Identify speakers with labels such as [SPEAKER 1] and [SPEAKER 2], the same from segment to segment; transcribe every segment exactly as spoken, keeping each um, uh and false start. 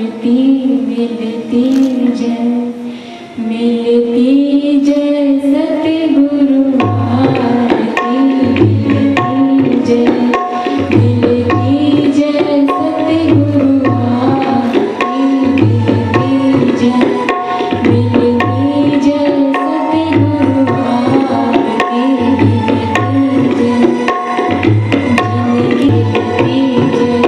[SPEAKER 1] मिलती मिलती जय, मिलती जय सतगुरु आरती मिलती जय, मिलती जय सतगुरु आरती मिलती जय, मिलती जय सतगुरु आरती मिलती जय, जिंदगी मिलती जय,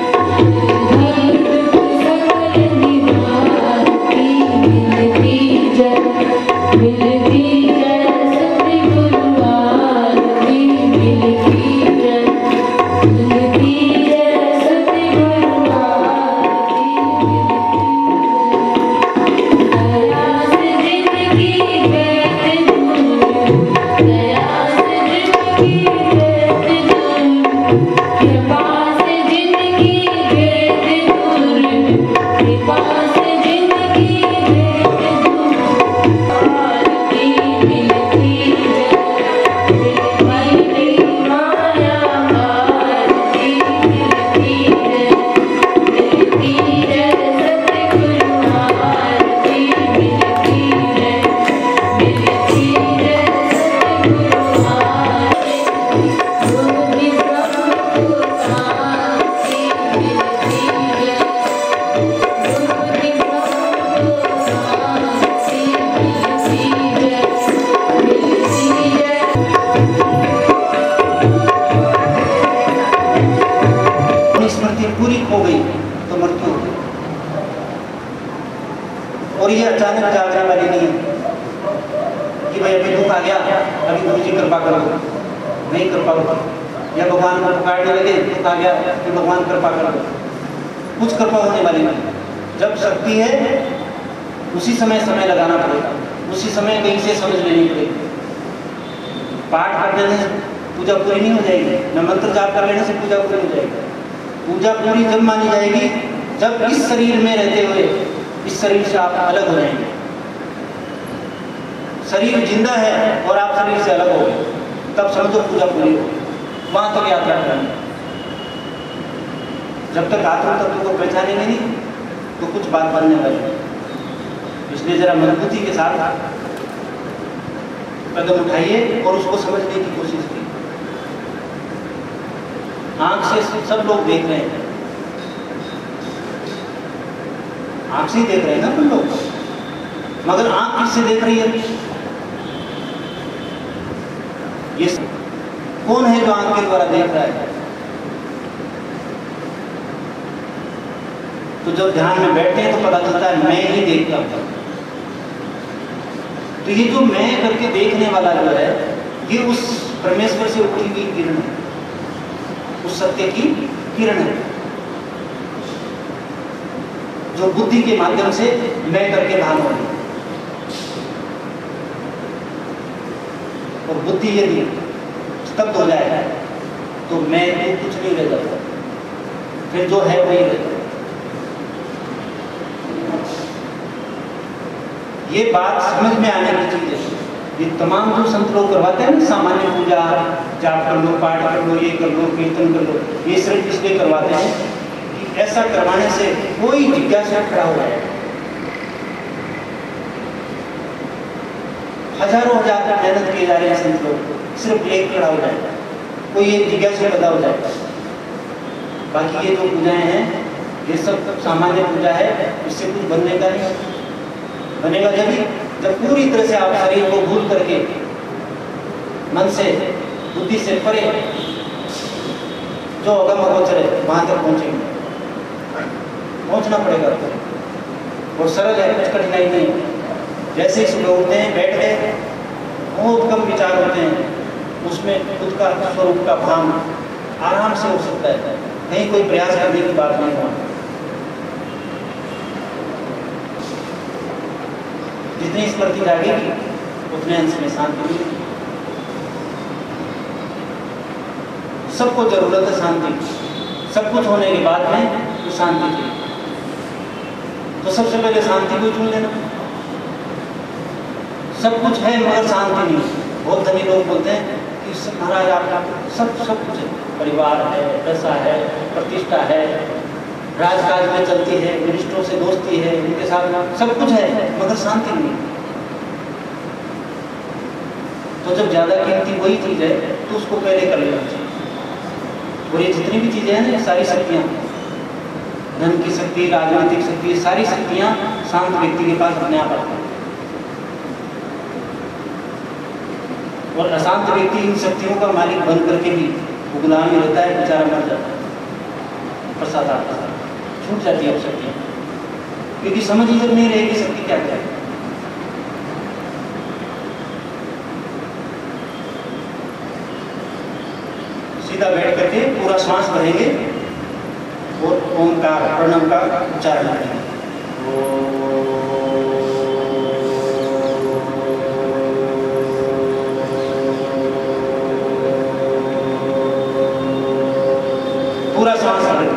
[SPEAKER 2] पूरी हो गई तो मृत्यु हो गई। और ये अचानक जागने वाली नहीं है कि भाई अभी दुख आ गया, अभी गुरु जी कृपा करो, नहीं कृपा करो, या भगवान को पुकारने लगे दुख आ गया कि भगवान कृपा करो, कुछ कृपा होने वाली नहीं। जब शक्ति है उसी समय समय लगाना पड़ेगा, उसी समय कहीं से समझ लेनी पड़ेगी। पाठ कर देने से पूजा पूरी नहीं हो जाएगी, न मंत्र जाप कर लेने से पूजा पूरी हो जाएगी। पूजा पूरी जब मानी जाएगी जब इस शरीर में रहते हुए इस शरीर से आप अलग हो जाएंगे। शरीर जिंदा है और आप शरीर से अलग हो गए, तब समझो पूजा पूरी हो, वहां तक यात्रा करनी। जब तक आत्म तत्व को पहचानेंगे नहीं तो कुछ बात बनने वाली है। इसलिए जरा मजबूती के साथ कदम उठाइए और उसको समझने की कोशिश कीजिए। आंख से सब लोग देख रहे हैं, आंख से ही देख रहे हैं ना तुम लोग, मगर आंख किससे देख रही है? ये कौन है जो आंख के द्वारा देख रहा है? तो जब ध्यान में बैठते हैं तो पता चलता है मैं ही देखता हूं। तो ये जो मैं करके देखने वाला जो है ये उस परमेश्वर से उठी हुई किरण है, उस सत्य की किरण है जो बुद्धि के माध्यम से मैं करके भान हो रही है। और बुद्धि यदि स्तब्ध हो जाए तो मैं तो कुछ नहीं रह जाता, फिर जो है वही रहता। ये बात समझ में आने की चीज है। ये तमाम जो संत लोग करवाते हैं ना, सामान्य पूजा, जाप कर लो, पाठ कर लो, ये कर लो, कीर्तन कर लो, ये सिर्फ इसलिए करवाते हैं कि ऐसा करवाने से कोई जिज्ञासा खड़ा हो जाए। हजारों हजार मेहनत किए जा रहे हैं संत लोग, सिर्फ एक खड़ा हो जाए, कोई एक जिज्ञासा पैदा हो जाए। बाकी ये जो पूजाएं हैं ये सब सामान्य पूजा है, इससे कुछ बनने का नहीं। बनेगा जब जब पूरी तरह से आप शरीर को भूल करके मन से बुद्धि से परे जो अगम अगोचर है वहां तक पहुंचेंगे। पहुंचना पड़ेगा और सरल है, कुछ कठिनाई नहीं। जैसे ही सुबह उठते हैं, बैठ गए, बहुत कम विचार होते हैं, उसमें खुद का स्वरूप का भान आराम से हो सकता है, कहीं कोई प्रयास करने की बात नहीं हुआ। जितनी स्मृति जागेगी उतने अंश में शांति मिलेगी। सबको जरूरत है शांति, सब कुछ होने के बाद में तो शांति चाहिए। तो सबसे पहले शांति को चुन लेना। सब कुछ है मगर शांति नहीं। बहुत धनी लोग बोलते हैं कि महाराज आप सब सब कुछ है, परिवार है, पैसा है, प्रतिष्ठा है, राजकाज में चलती है, मिनिस्टरों से दोस्ती है, उनके साथ सब कुछ है, मगर शांति नहीं। तो जब ज्यादा कीमती वही चीज है तो उसको पहले कर लेना चाहिए। और ये जितनी भी चीजें हैं ना, सारी शक्तियां, धन की शक्ति, राजनीतिक शक्ति, सारी शक्तियां शांत व्यक्ति के पास अपने आप आती हैं। और अशांत व्यक्ति इन शक्तियों का मालिक बन करके भी वो गुलाम ही रहता है, बेचारा मर जाता है, प्रसाद आता है, छूट जाती है शक्तियाँ, क्योंकि समझ ही जब नहीं रहेगी शक्ति क्या क्या है। सीधा बैठ करके पूरा श्वास भरेंगे और ओंकार प्रणव का उच्चारण करेंगे। पूरा श्वास भरेंगे।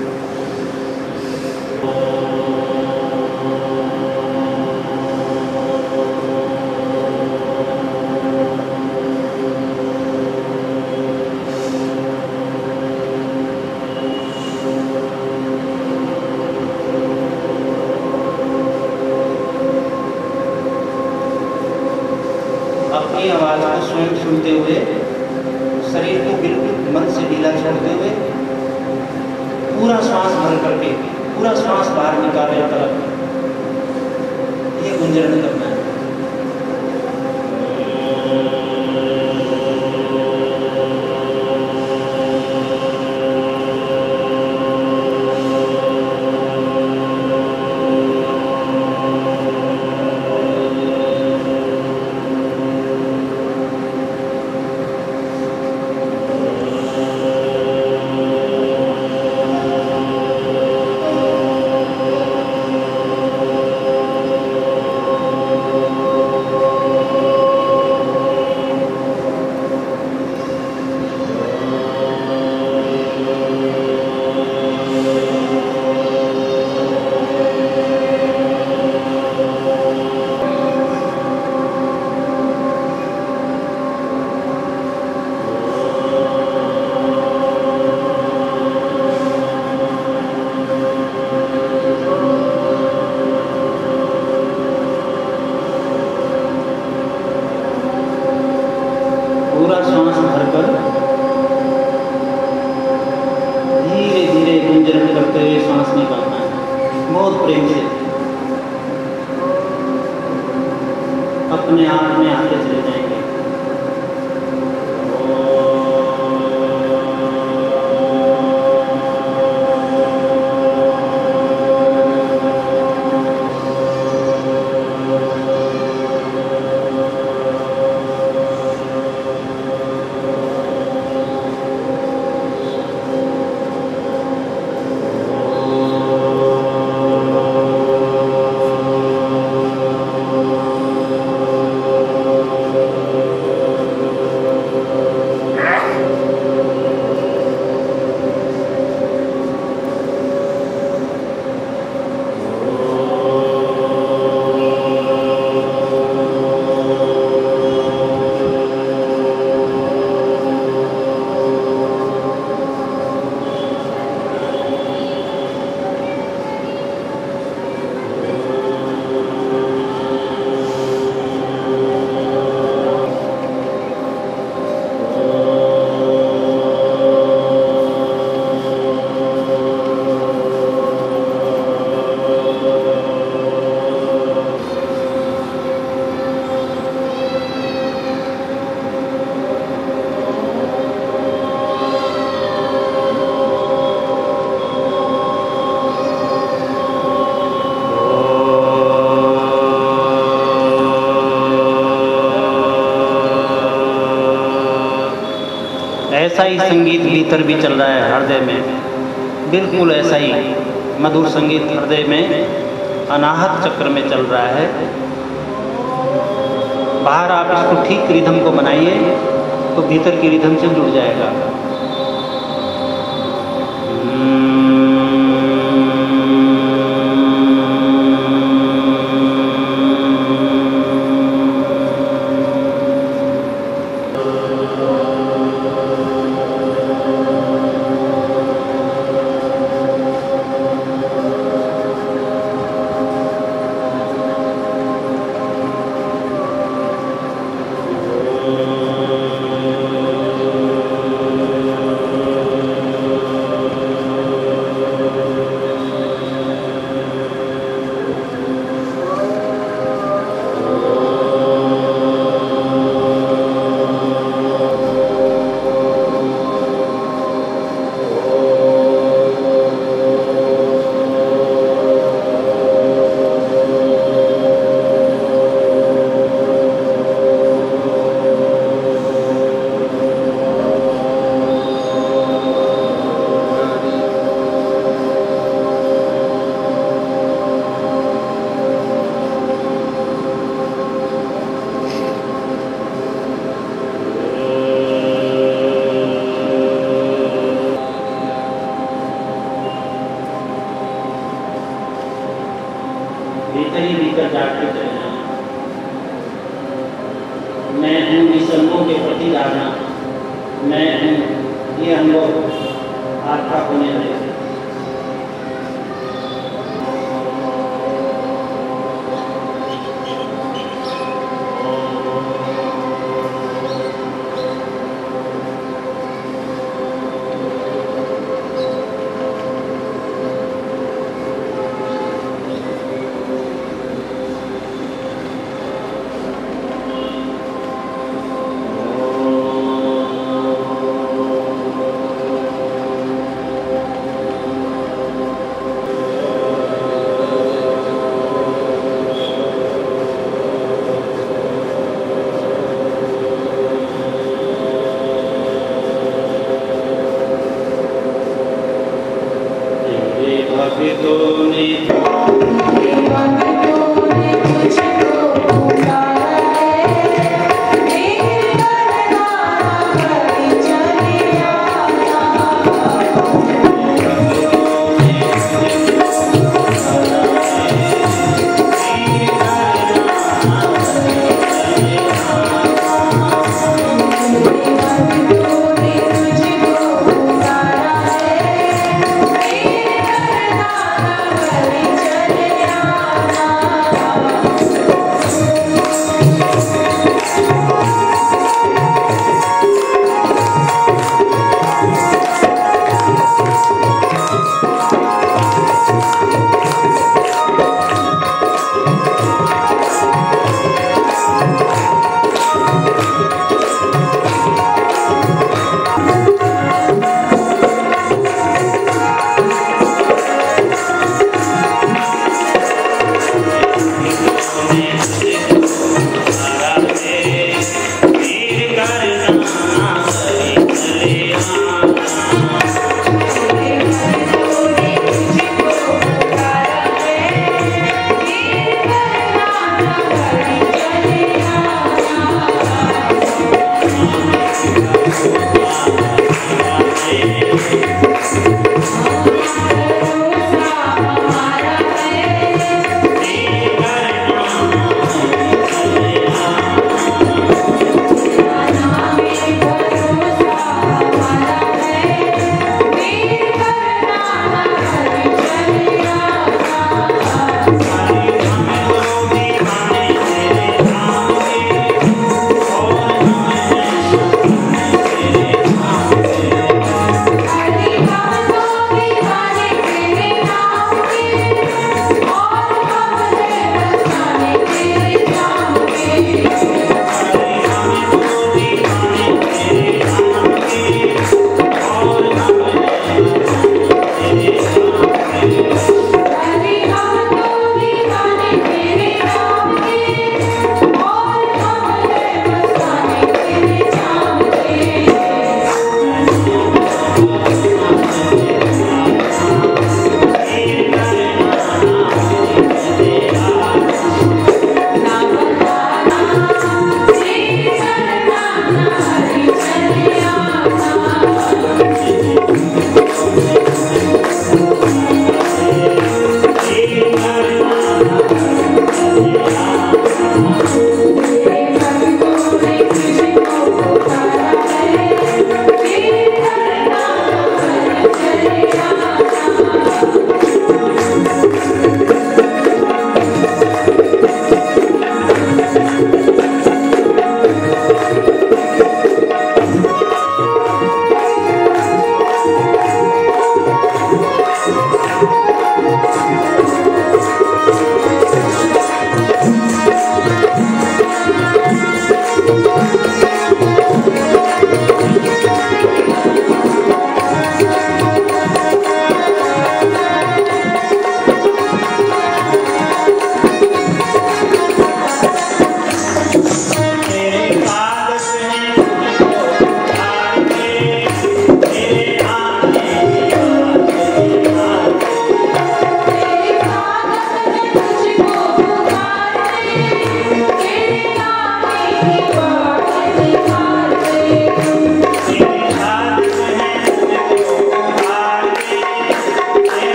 [SPEAKER 2] अपनी आवाज को स्वयं सुनते हुए, शरीर को बिल्कुल मन से ढीला छोड़ते हुए, पूरा श्वास भर करके पूरा श्वास बाहर निकाले तक ये गुंजरण करना है। पूरा श्वास भरकर धीरे धीरे गुंजरण करते हुए श्वास निकालना है, बहुत प्रेम से, अपने आप में आते चले जाएंगे। ऐसा ही संगीत भीतर भी चल रहा है हृदय में, बिल्कुल ऐसा ही मधुर संगीत हृदय में अनाहत चक्र में चल रहा है। बाहर आप इसको ठीक रिदम को बनाइए तो भीतर की रिदम से जुड़ जाएगा।
[SPEAKER 3] भीतर ही भीतर जागते चले जाना। मैं हूँ निसंगों के प्रति जाना, मैं हूँ ये अनुभव आपका होने लगे।
[SPEAKER 1] चले आना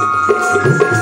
[SPEAKER 1] जय